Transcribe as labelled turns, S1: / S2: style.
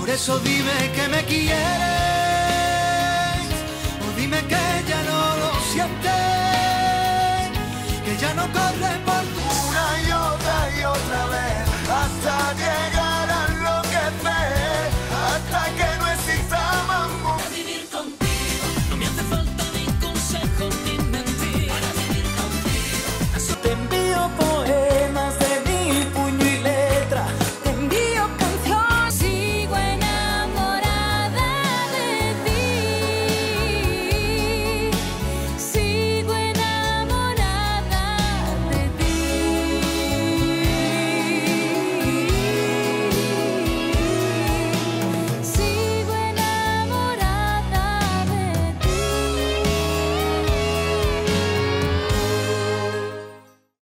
S1: Por eso dime que me quieres, o dime que ya no lo sientes, que ya no corres por